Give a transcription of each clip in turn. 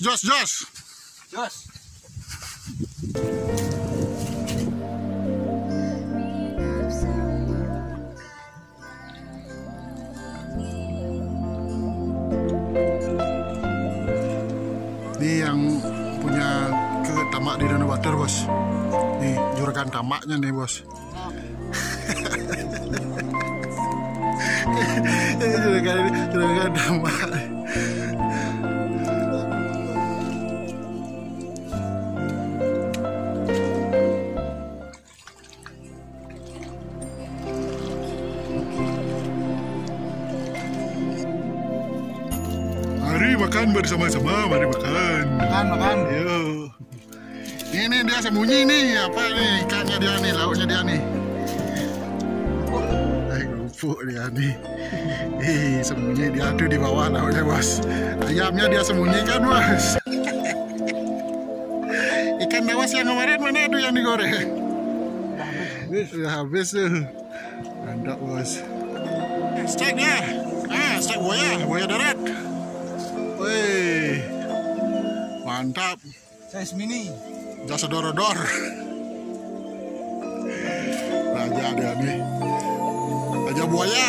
Jos. Ini yang punya tamak di Danau Batur, bos. Nih juragan tamaknya nih, bos. juragan tamak. Mari makan bersama-sama, mari makan. Makan. Yo. Ini dia sembunyi nih, apa nih ikannya dia nih, lauknya dia nih. Kerupuk dia nih. Sembunyi dia tuh di bawah lauknya, bos. Ayamnya dia sembunyikan, bos. Ikan lawas yang kemarin mana tuh yang digoreng? Sudah habis tuh. Mantap, bos. Steak dia. Steak buaya darat. Wih, mantap. Size mini. Jasa dorodor. Raja dia nih. Raja buaya.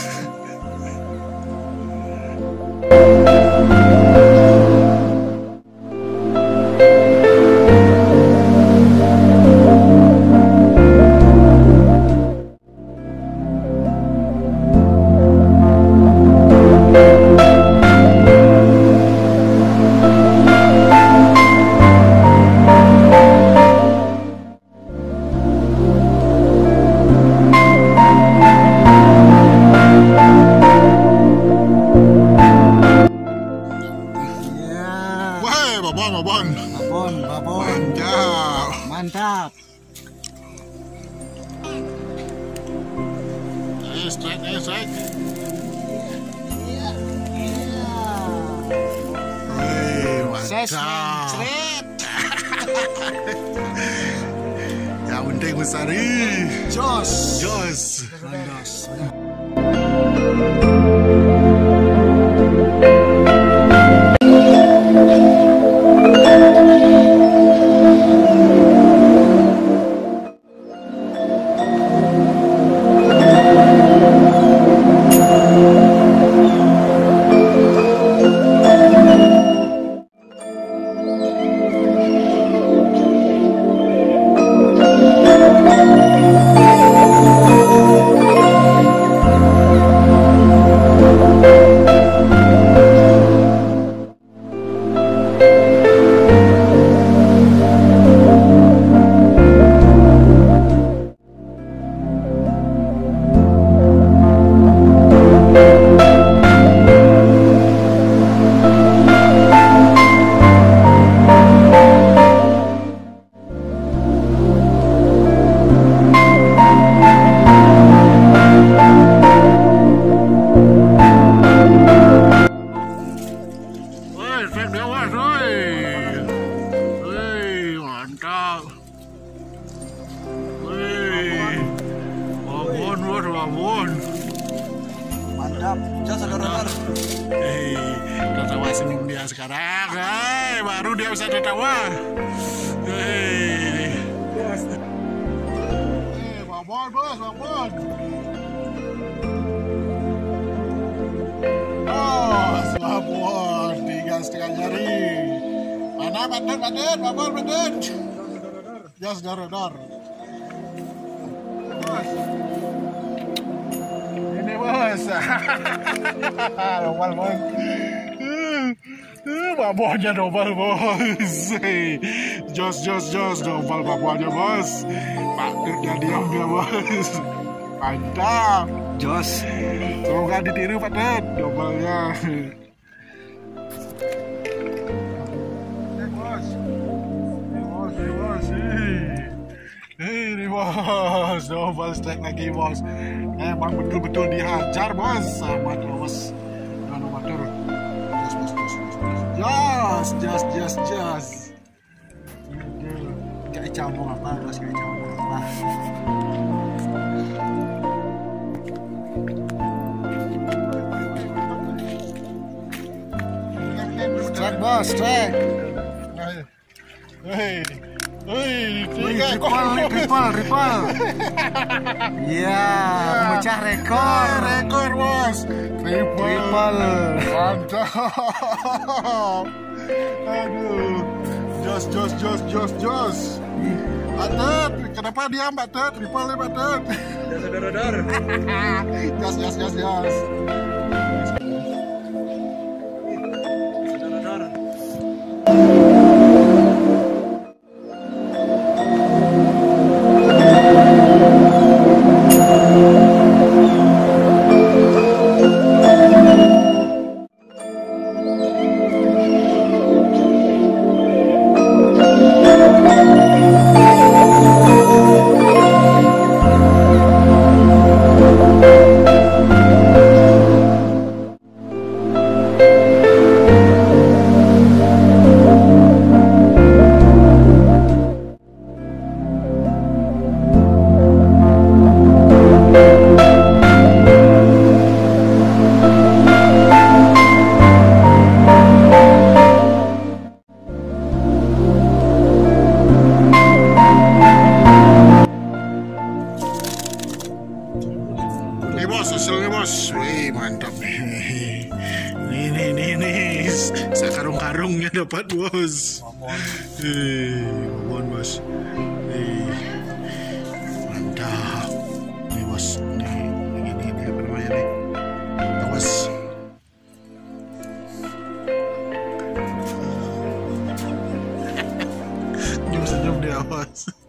Babon. Mantap. Strike. Mantap. Yang penting Besari. Jos. Babon. Mantap. Jasa dorodor. Tertawa senyum dia sekarang. Baru dia bisa tertawa. Babon, bos, babon. Babon, 3,5 jari. Mana babon. Jas dorodor. Ini bos. Dobal bos. Babonnya dobal bos. Jos dobal babonnya bos. Patutnya diam dia bos. Mantap. Jos. Semoga ditiru patut dobalnya. Ini bos, dobal strike lagi bos. Emang betul-betul dihajar bos sama bos. Danau Batur. Jos. Kayak cambung apa bos? Strike bos, cek. Triple. Iya, pecah rekor. Rekor, bos. Triple. Mantap. Aduh. Jos. Batet, kenapa diam, Batet? Triple ya, Batet. Jos. Susulnya bos, wih mantap nih. Nih, sekarung-karungnya dapat bos. Babon bos. Mantap. Nih bos, ini apa namanya nih? Bos. Senyum dia bos.